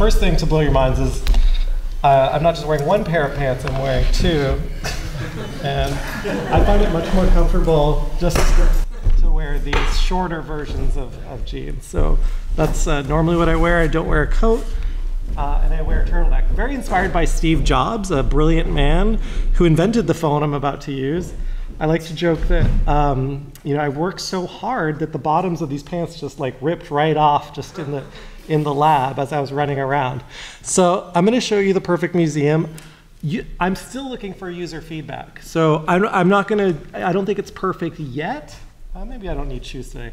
first thing to blow your minds is I'm not just wearing one pair of pants, I'm wearing two. And I find it much more comfortable just to wear these shorter versions of jeans. So that's normally what I wear. I don't wear a coat. And I wear a turtleneck. Very inspired by Steve Jobs, a brilliant man who invented the phone I'm about to use. I like to joke that I worked so hard that the bottoms of these pants just like ripped right off just in the lab as I was running around. So I'm going to show you the perfect museum. I'm still looking for user feedback. So I don't think it's perfect yet. Maybe I don't need shoes today.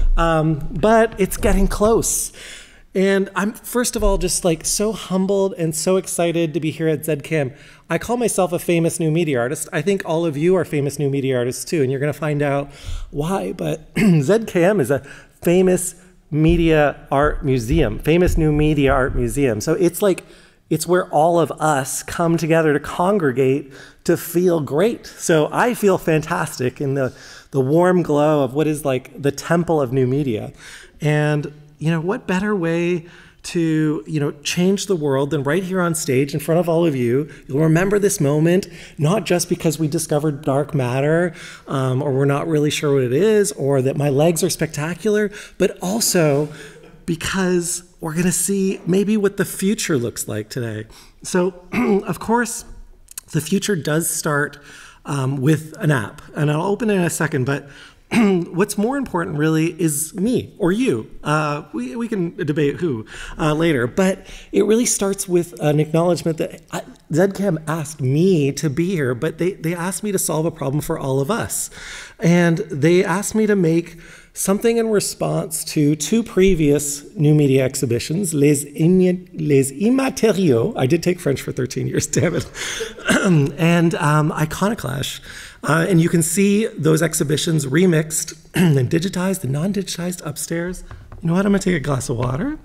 But it's getting close. And I'm, first of all, just like so humbled and so excited to be here at ZCAM. I call myself a famous new media artist. I think all of you are famous new media artists too, and you're gonna find out why. But ZCAM is a famous media art museum, famous new media art museum. So it's where all of us come together to congregate to feel great. So I feel fantastic in the warm glow of what is like the temple of new media. And what better way to, change the world than right here on stage in front of all of you. You'll remember this moment, not just because we discovered dark matter, or we're not really sure what it is, or that my legs are spectacular, but also because we're gonna see maybe what the future looks like today. So, of course, the future does start with an app, and I'll open it in a second, but what's more important really is me or you. We can debate who later, but it really starts with an acknowledgement that ZCAM asked me to be here, but they asked me to solve a problem for all of us. And they asked me to make something in response to two previous new media exhibitions, Les Immatériaux, I did take French for 13 years, damn it, and Iconoclash. And you can see those exhibitions remixed and digitized and non-digitized upstairs. You know what, I'm gonna take a glass of water.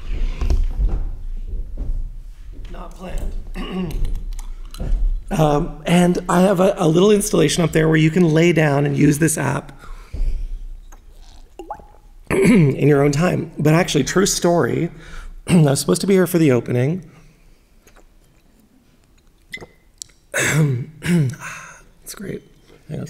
Not planned. And I have a little installation up there where you can lay down and use this app in your own time. But actually, true story, I was supposed to be here for the opening. It's great. Yeah,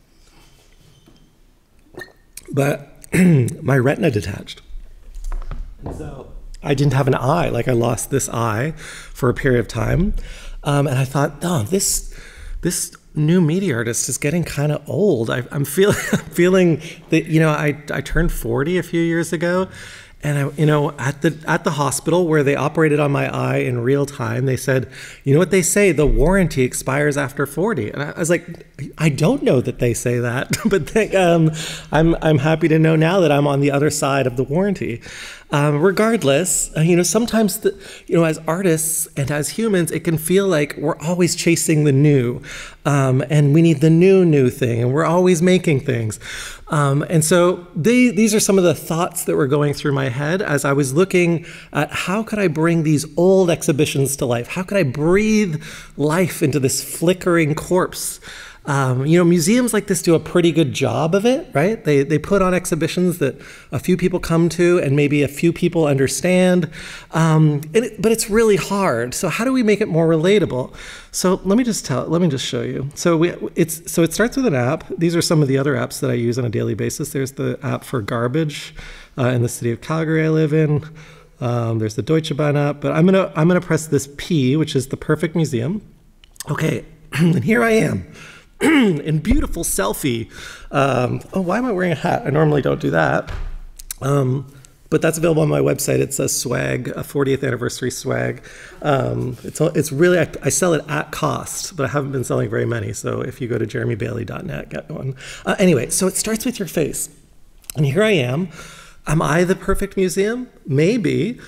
but my retina detached. So I didn't have an eye, like I lost this eye for a period of time. And I thought, oh, this new media artist is getting kind of old. I'm feeling that, I turned 40 a few years ago, and at the hospital where they operated on my eye in real time, they said, you know what they say, the warranty expires after 40. And I was like, I don't know that they say that, but I'm happy to know now that I'm on the other side of the warranty. Regardless, sometimes, as artists and as humans, it can feel like we're always chasing the new, and we need the new thing, and we're always making things. And so these are some of the thoughts that were going through my head as I was looking at how could I bring these old exhibitions to life? How could I breathe life into this flickering corpse? Museums like this do a pretty good job of it, right? They put on exhibitions that a few people come to and maybe a few people understand, but it's really hard. So how do we make it more relatable? So let me just show you. So it starts with an app. These are some of the other apps that I use on a daily basis. There's the app for garbage in the city of Calgary I live in. There's the Deutsche Bahn app, but I'm gonna press this P, which is the perfect museum. Okay, and here I am. In beautiful selfie. Oh, why am I wearing a hat? I normally don't do that. But that's available on my website. It's a swag, a 40th anniversary swag. It's really, I sell it at cost, but I haven't been selling very many. So if you go to jeremybailey.net, get one. Anyway, so it starts with your face. And here I am. Am I the perfect museum? Maybe.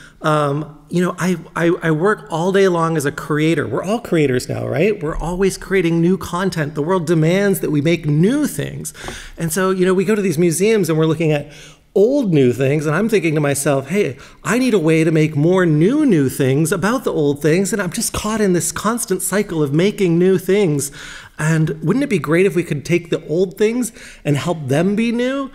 I work all day long as a creator. We're all creators now, right? We're always creating new content. The world demands that we make new things. And so, we go to these museums and we're looking at old new things, and I'm thinking to myself, hey, I need a way to make more new things about the old things, and I'm just caught in this constant cycle of making new things. And wouldn't it be great if we could take the old things and help them be new?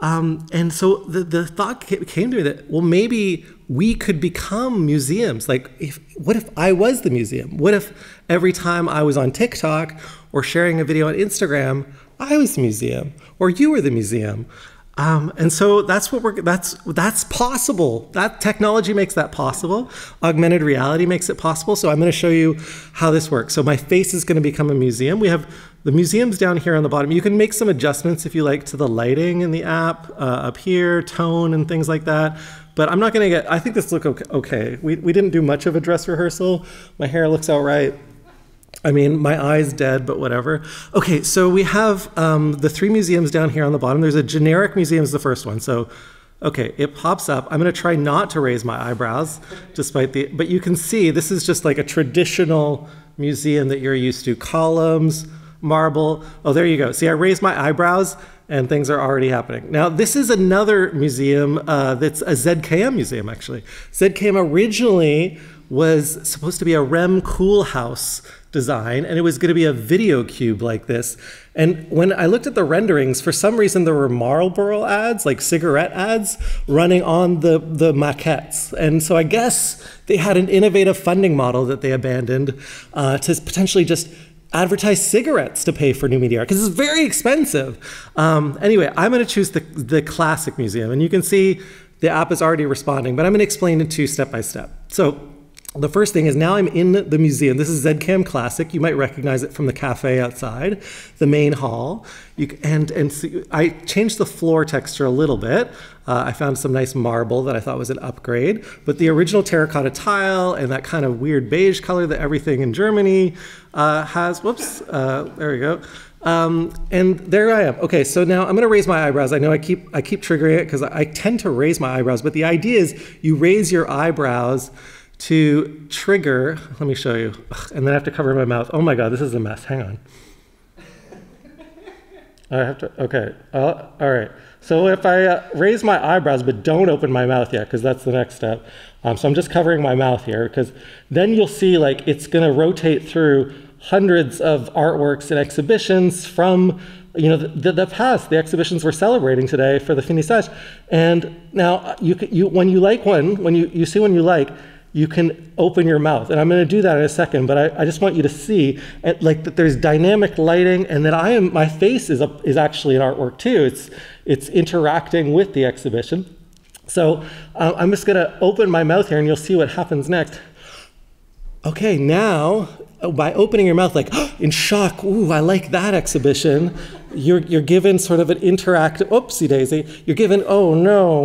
And so the thought came to me that, well, maybe we could become museums. Like, what if I was the museum? What if every time I was on TikTok or sharing a video on Instagram, I was the museum, or you were the museum? And so that's that's possible. That technology makes that possible. Augmented reality makes it possible. So I'm going to show you how this works. So my face is going to become a museum. We have the museums down here on the bottom. You can make some adjustments if you like to the lighting in the app up here, tone and things like that. But I'm not going to get, I think this looks okay. We didn't do much of a dress rehearsal. My hair looks all right. I mean, my eye's dead, but whatever. Okay, so we have the 3 museums down here on the bottom. There's a generic museum is the first one. So, okay, it pops up. I'm gonna try not to raise my eyebrows, but you can see this is just like a traditional museum that you're used to. Columns, marble. Oh, there you go. See, I raised my eyebrows and things are already happening. Now, this is another museum that's a ZKM museum, actually. ZKM originally was supposed to be a REM Koolhaas design, and it was going to be a video cube like this. And when I looked at the renderings, for some reason there were Marlboro ads, like cigarette ads, running on the maquettes. And so I guess they had an innovative funding model that they abandoned to potentially just advertise cigarettes to pay for new media art, because it's very expensive. Anyway, I'm going to choose the classic museum, and you can see the app is already responding, but I'm going to explain it to you step by step. So the first thing is, now I'm in the museum. This is ZKM Classic. You might recognize it from the cafe outside, the main hall. So I changed the floor texture a little bit. I found some nice marble that I thought was an upgrade. But the original terracotta tile and that kind of weird beige color that everything in Germany has. Whoops, there we go. And there I am. Okay, so now I'm going to raise my eyebrows. I know I keep triggering it because I tend to raise my eyebrows. But the idea is you raise your eyebrows to trigger, let me show you, and then I have to cover my mouth. Oh my God, this is a mess, hang on. I have to, okay, all right. So if I raise my eyebrows but don't open my mouth yet, because that's the next step. So I'm just covering my mouth here, because then you'll see like it's gonna rotate through hundreds of artworks and exhibitions from the past, the exhibitions we're celebrating today for the Finissage. And now when you like one, when you see one you like, you can open your mouth. And I'm going to do that in a second, but I just want you to see that there's dynamic lighting, and that my face is actually an artwork too. It's interacting with the exhibition. So I'm just going to open my mouth here, and you'll see what happens next. Okay, now by opening your mouth like in shock, ooh, I like that exhibition, you're given sort of an interactive, oopsie daisy, you're given, oh no,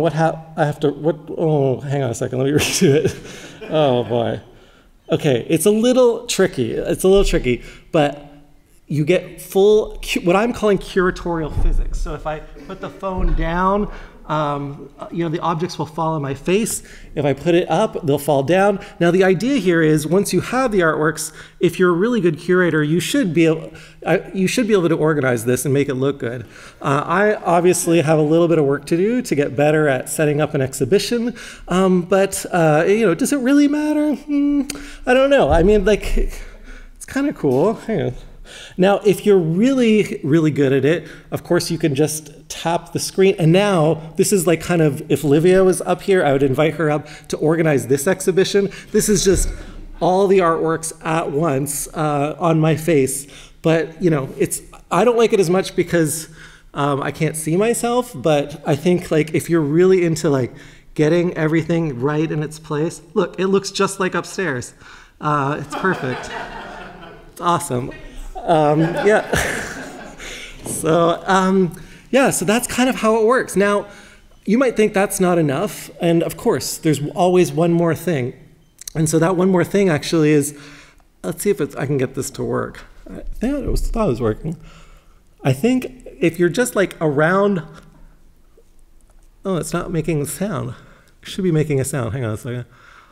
oh, hang on a second, let me redo it. Oh boy. Okay, it's a little tricky, but you get full, what I'm calling curatorial physics. So if I put the phone down, the objects will fall on my face. If I put it up, they'll fall down. Now the idea here is, once you have the artworks, if you're a really good curator, you should be able to organize this and make it look good. I obviously have a little bit of work to do to get better at setting up an exhibition, but does it really matter? I don't know. I mean, like, it's kind of cool. Hang on. Now, if you're really, really good at it, of course, you can just tap the screen. And now, this is like kind of, if Livia was up here, I would invite her up to organize this exhibition. This is just all the artworks at once on my face. But, I don't like it as much because I can't see myself. But I think, like, if you're really into, like, getting everything right in its place, look, it looks just like upstairs. It's perfect. It's awesome. Yeah. So that's kind of how it works. Now, you might think that's not enough, and of course, there's always one more thing. And so that one more thing actually is, let's see if I can get this to work. I thought it was working. I think if you're just like around, oh, it's not making a sound. It should be making a sound. Hang on a second.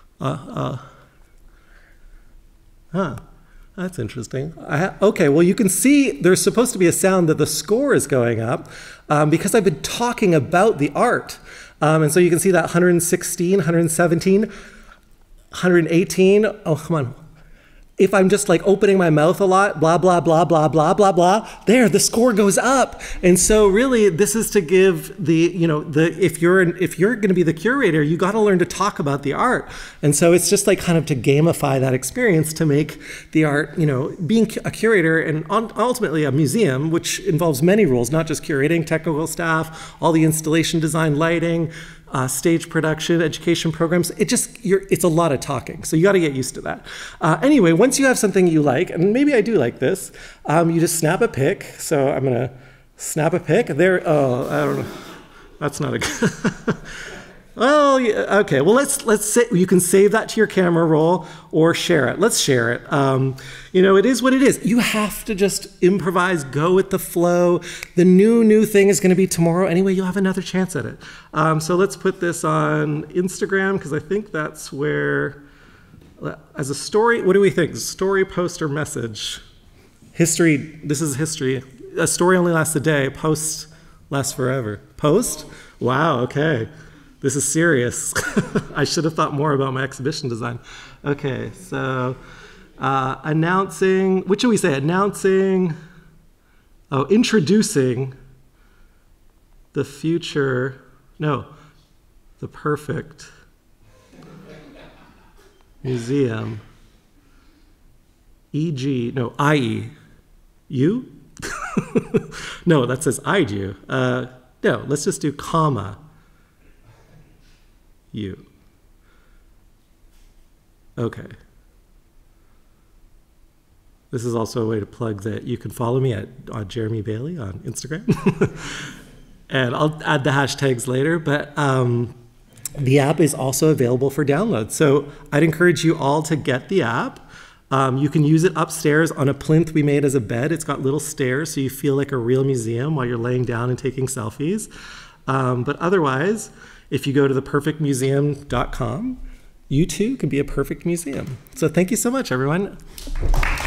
That's interesting. Okay, well, you can see there's supposed to be a sound that the score is going up because I've been talking about the art. And so you can see that 116, 117, 118. Oh, come on. if I'm just like opening my mouth a lot, blah, blah, blah, blah, blah, blah, blah, there, the score goes up. And so really this is to give the, if you're going to be the curator, you got to learn to talk about the art. And so it's just like kind of to gamify that experience to make the art, being a curator and ultimately a museum, which involves many roles, not just curating, technical staff, all the installation design, lighting, stage production, education programs. It's a lot of talking. So you got to get used to that. Anyway, once you have something you like, and maybe I do like this, you just snap a pic. So I'm going to snap a pic. There, oh, I don't know. That's not a good. Well, yeah, okay. Well, let's say you can save that to your camera roll or share it. Let's share it. It is what it is. You have to just improvise, go with the flow. The new thing is going to be tomorrow anyway. You'll have another chance at it. So let's put this on Instagram because I think that's where, as a story. What do we think? Story, post, or message? History. This is history. A story only lasts a day. Post lasts forever. Post? Wow. Okay. This is serious. I should have thought more about my exhibition design. Okay, so announcing, what should we say? Introducing the future, the perfect museum, i.e. you? No, that says I do. No, let's just do comma. You. Okay. This is also a way to plug that you can follow me on Jeremy Bailey on Instagram. And I'll add the hashtags later, but the app is also available for download. So I'd encourage you all to get the app. You can use it upstairs on a plinth we made as a bed. It's got little stairs so you feel like a real museum while you're laying down and taking selfies. But otherwise, if you go to theperfectmuseum.com, you too can be a perfect museum. So thank you so much, everyone.